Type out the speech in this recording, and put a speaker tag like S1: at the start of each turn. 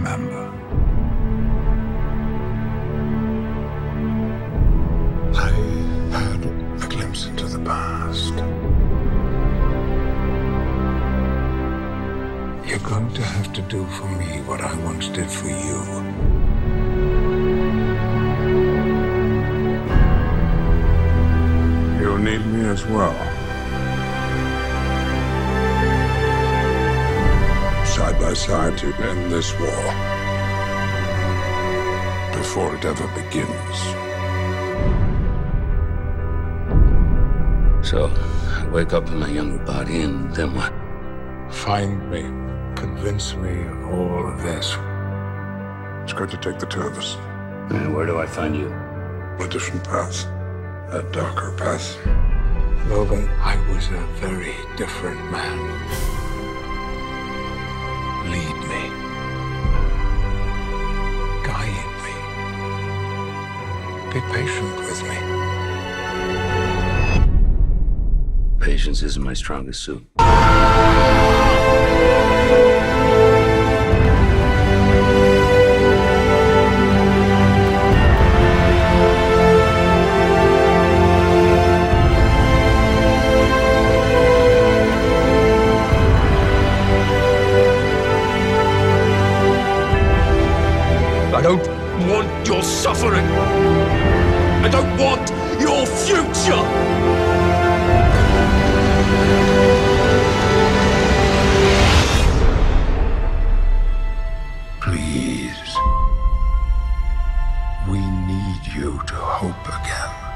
S1: remember. I had a glimpse into the past. You're going to have to do for me what I once did for you. You'll need me as well. Side by side to end this war before it ever begins.
S2: So, I wake up in my younger body, and then what?
S1: Find me. Convince me of all of this. It's going to take the two of us.
S2: And where do I find you?
S1: A different path. A darker path. Logan, I was a very different man. Lead me. Guide me. Be patient with me.
S2: Patience isn't my strongest suit.
S3: I don't want your suffering. I don't want your future.
S1: Please. We need you to hope again.